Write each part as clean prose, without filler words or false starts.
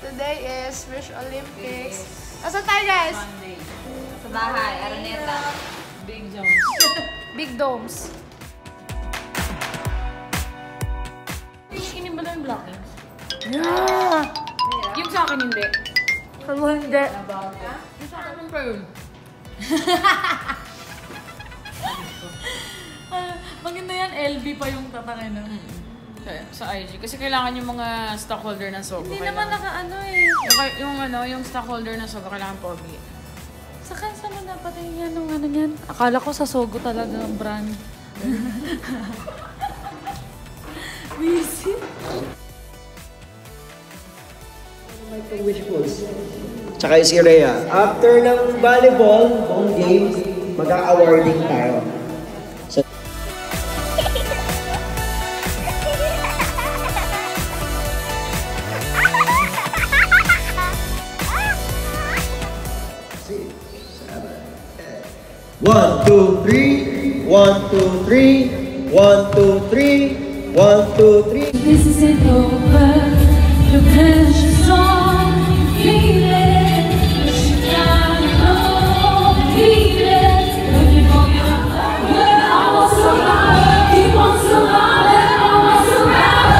today is Wish Olympics. Asa tayo guys? Monday. Sa bahay, Araneta. Big Domes. Big Domes. Inim ba na yung blockings? Yeah! Yung sa akin hindi. Ano hindi? Yung sa akin pa yun. Maganda yan, LB pa yung tatangin na. Sa IG. Kasi kailangan yung mga stockholder ng Sogo. Hindi naman naka-ano eh. Yung stockholder ng Sogo, kailangan pogi. Sa kansa naman dapat yan ng ano yan. Akala ko sa Sogo talaga ang brand. Busy. Wishfuls. Tsaka si Rhea. After ng volleyball, home games, mag-a-awarding tayo. So, One, two, three. 1, 2, 3. 1, 2, 3. 1, 2, 3. This isn't over. Your pressure's on. Feel it. You gotta know. Feel it. Looking for your love. I want some love. Keep on surviving. I want some love.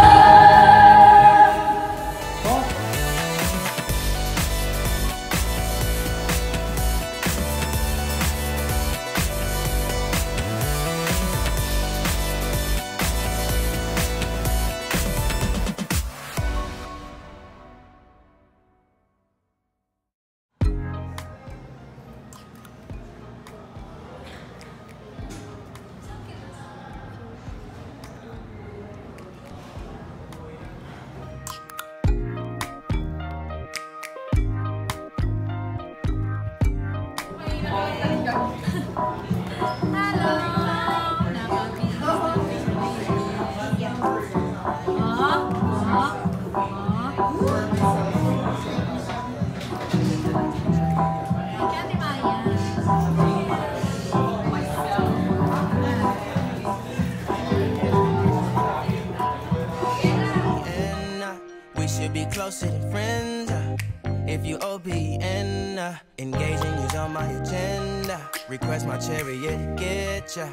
Be closer than friends. If you OPN, engaging you's on my agenda. Request my chariot, get ya.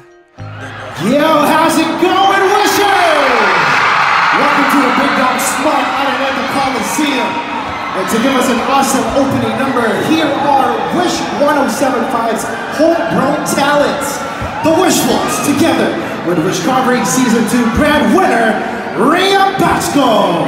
Yo, how's it going, Wishers? Welcome to the Big Dog Smart Araneta Coliseum. And to give us an awesome opening number, here are Wish 1075's homegrown talents, the Wishfuls, together with Wish Carvery Season 2 grand winner, Rhea Basco.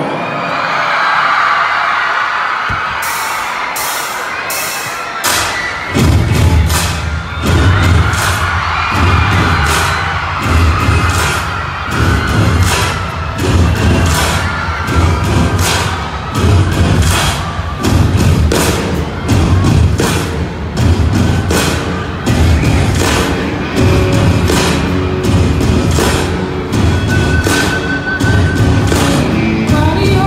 Body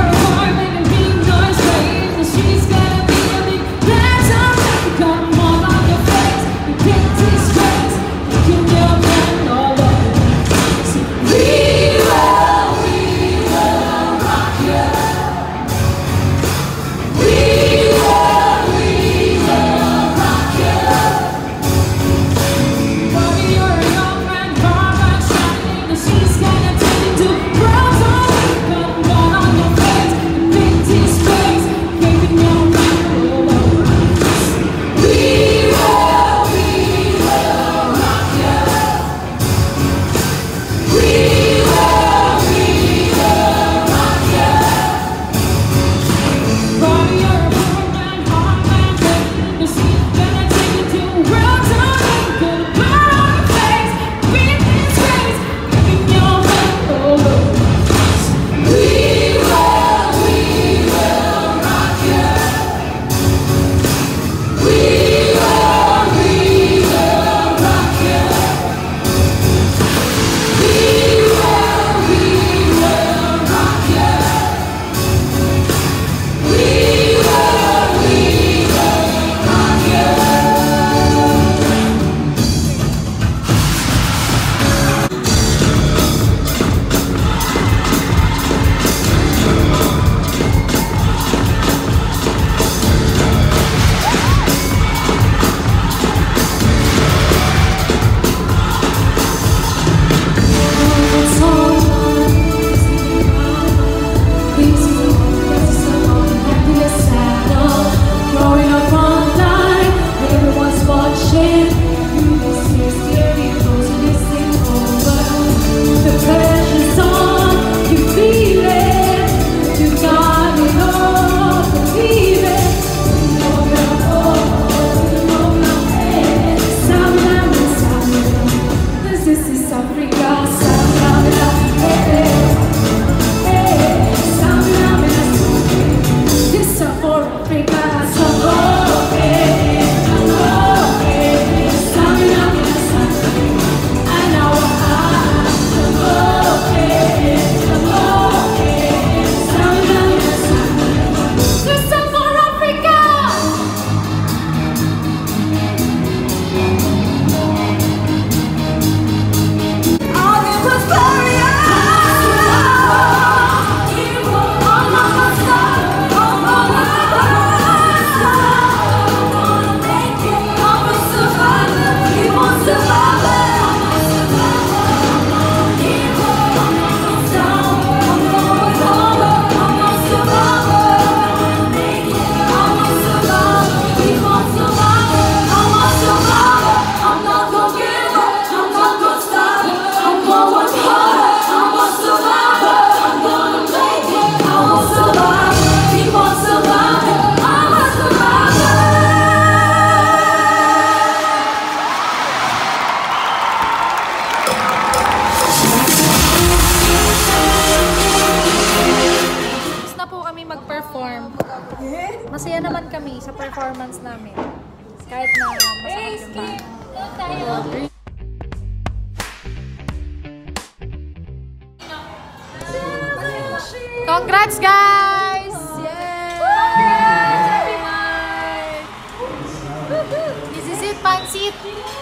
precious song, you feel it, you got it all, believe it. This is Africa, Samara, Samara, this is for Africa, Masaya naman kami sa performance namin. Kahit na masakit yung bahay. Congrats, guys! Yay! This is it, Pansit!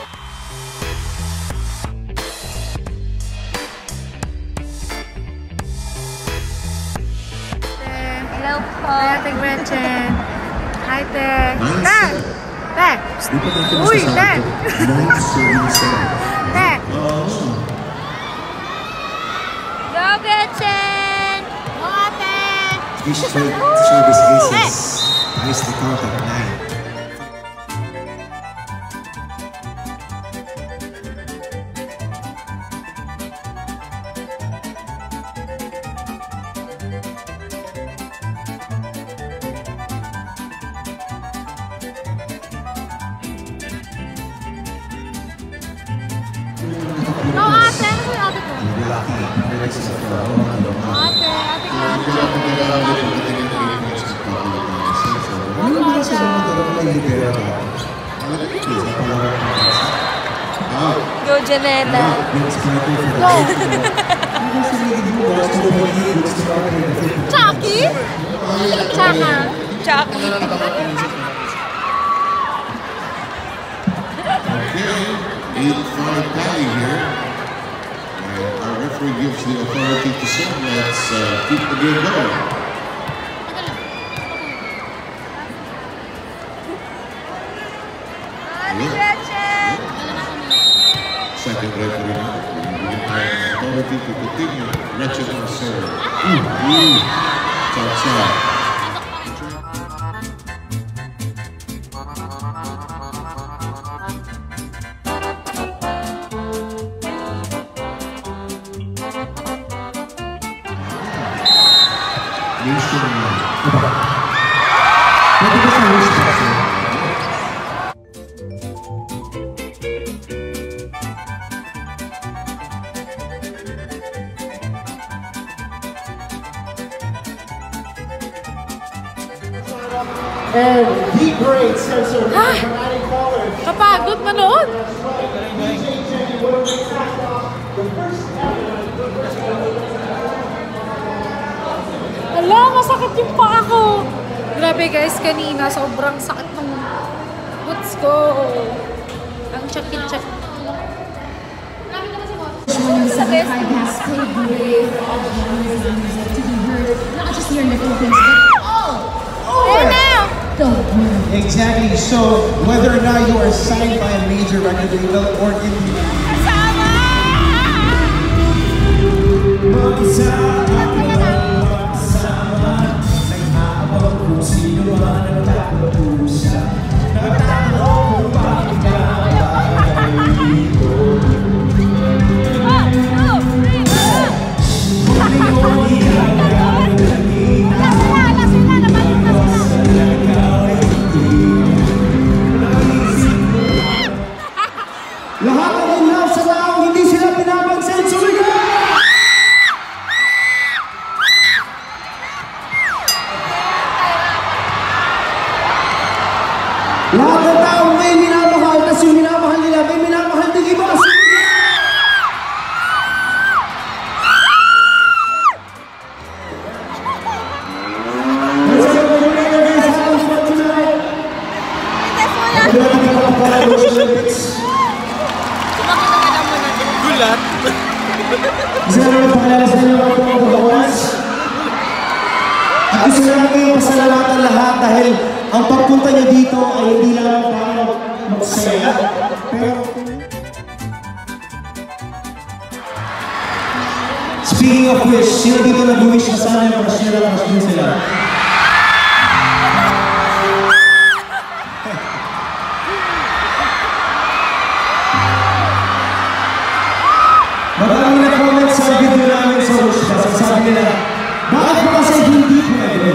Hello po. Hi, Ate Gretchen. Hi, Te. Te! Te! Uy, Te! Te! Go, Gretchen! Go, Ate! This service aces. Nicely counted, 9. No, ate. Ano yung ate ko? Ate, ate Go, Janela. Go! Chucky? Chaka? Chucky. 8-5 tally here. And our referee gives the authority to say, let's keep the game going. Second referee now. We have authority to continue. Wretched on serve. It's outside. And the great censor Dramatic College. Kapagod manood. Ala, masakit yung paa ko. Grabe guys, kanina sobrang sakit ng boots ko. Ang chakit-chak. Has paved the way for all Muslim music to be heard, not just here in the Philippines, but all over the world. Exactly. So whether or not you are signed by a major record label or in Lahat ng in love sa taong hindi sila pinapansin, sumigaw! Lahat ng taong may minamahal, tas yung minamahal nila, may minamahal ng iba. Gulat. Isa na naman pakilala sa inyo mga pagkakas. At gusto naman kayong pasalamatan lahat dahil ang pagpunta niyo dito ay hindi lang para magsaya. Pero speaking of which, sino dito nag-wish na sana yung crush niyo sila? Marami na comment sa video namin sa wish ka. Sabi nila, bakit ba kasi hindi pwede?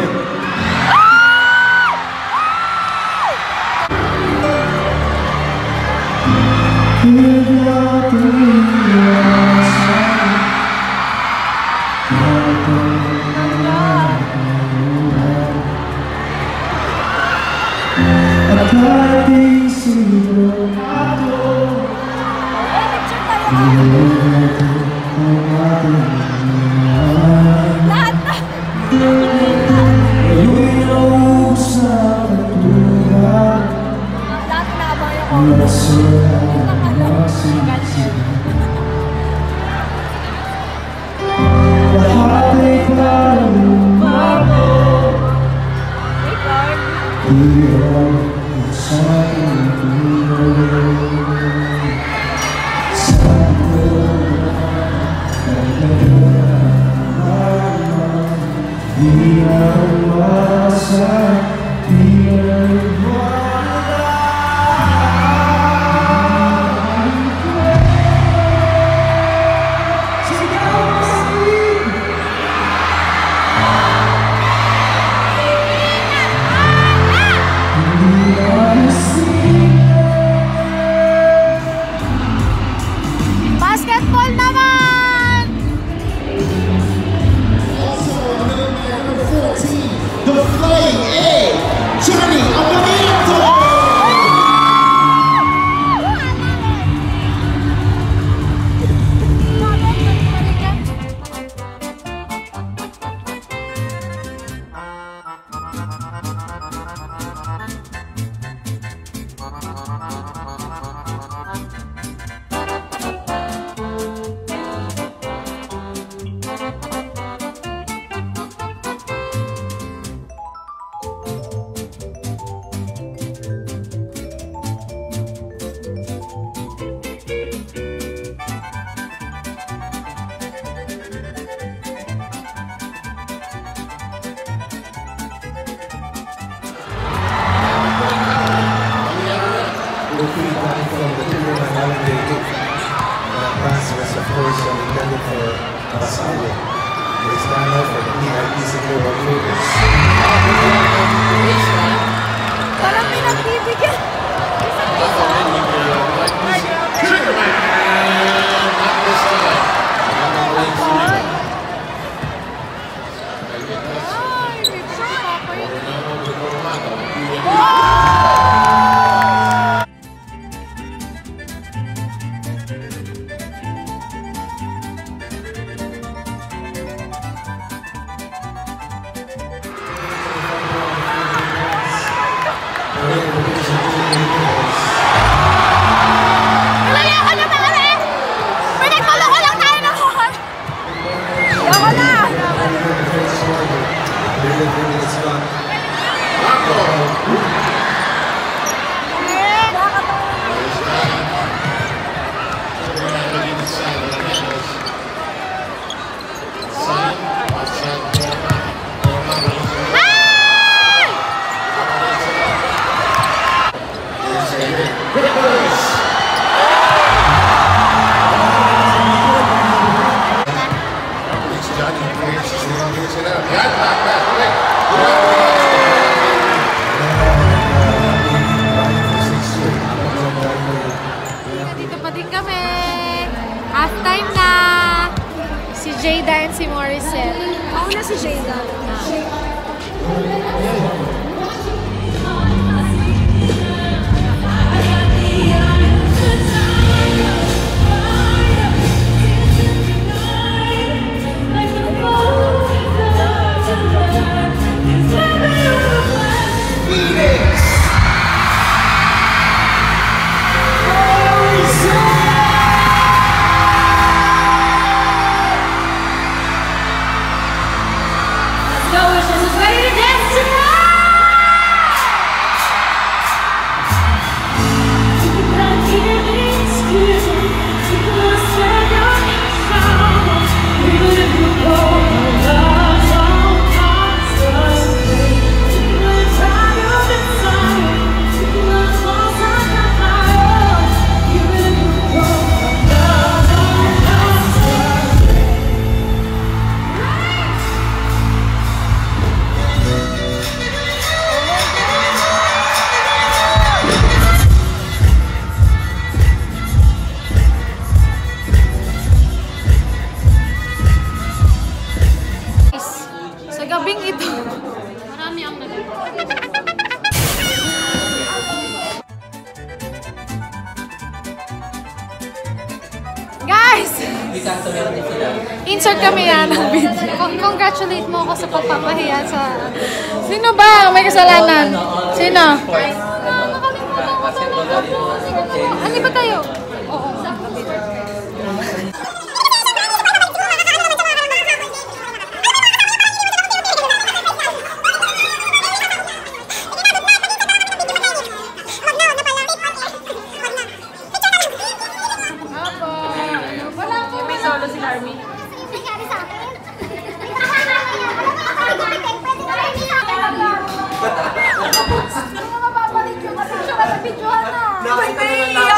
Basketball naman! The Flying A, Johnny Amarito! Parang may nagbibigyan. gising kami. Half time na. Si Jada and si Morissette. Ako na si Jada. Gabing ito. Marami ang Guys! Insert kami yan ng video. Congratulate mo ako sa pagpapahiya sa... Sino ba? May kasalanan? Sino? Ano ba tayo? Oo. Nakita na lang